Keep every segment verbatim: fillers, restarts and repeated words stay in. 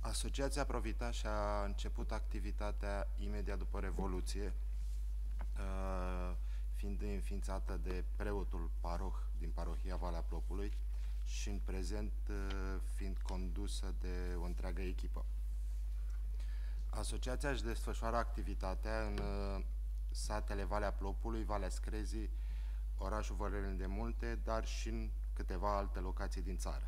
Asociația Provita și-a început activitatea imediat după Revoluție, fiind înființată de preotul paroh din parohia Valea Plopului și în prezent fiind condusă de o întreagă echipă. Asociația își desfășoară activitatea în satele Valea Plopului, Valea Screzii, orașul Vărăleni de Multe, dar și în câteva alte locații din țară.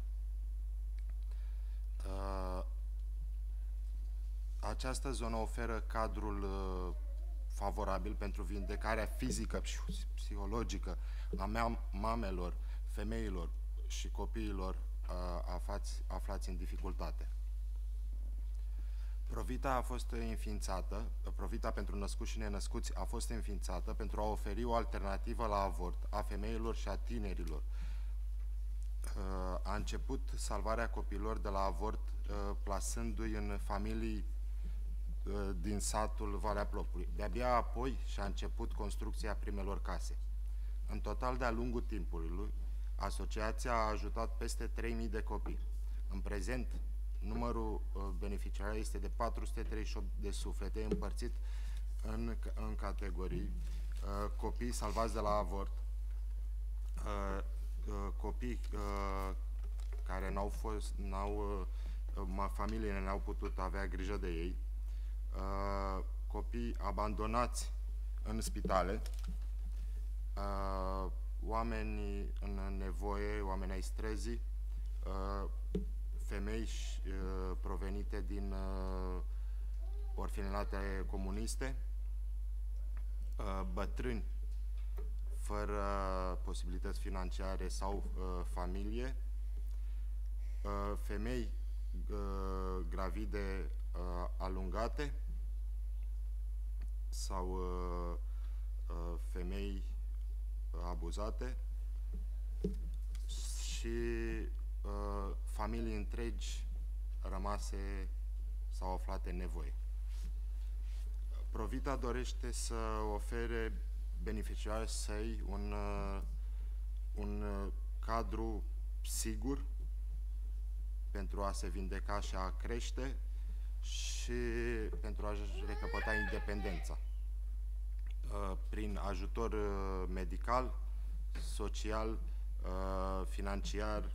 Această zonă oferă cadrul favorabil pentru vindecarea fizică și psihologică a mamelor, femeilor și copiilor aflați, aflați în dificultate. Provita a fost înființată, Provita pentru născuți și nenăscuți a fost înființată pentru a oferi o alternativă la avort a femeilor și a tinerilor. A început salvarea copiilor de la avort plasându-i în familii din satul Valea Plopului. De-abia apoi și-a început construcția primelor case. În total, de-a lungul timpului, asociația a ajutat peste trei mii de copii. În prezent, numărul beneficiarilor este de patru sute treizeci și opt de suflete, împărțit în, în categorii: copii salvați de la avort, copii care n-au fost, n-au, familiile n-au putut avea grijă de ei, copii abandonați în spitale, oameni în nevoie, oameni ai străzii, femei provenite din orfelinate comuniste, bătrâni fără posibilități financiare sau familie, femei gravide alungate sau femei abuzate și familii întregi rămase sau aflate în nevoie. Provita dorește să ofere beneficiarilor săi un, un cadru sigur pentru a se vindeca și a crește și pentru a-și recăpăta independența prin ajutor medical, social, financiar,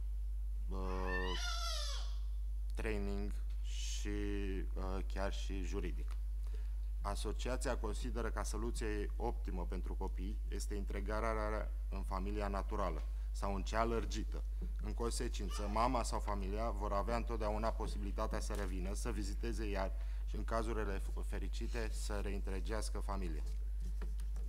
training și chiar și juridic. Asociația consideră că soluția optimă pentru copii este integrarea în familia naturală sau în cea lărgită. În consecință, mama sau familia vor avea întotdeauna posibilitatea să revină, să viziteze iar și, în cazurile fericite, să reîntregească familia.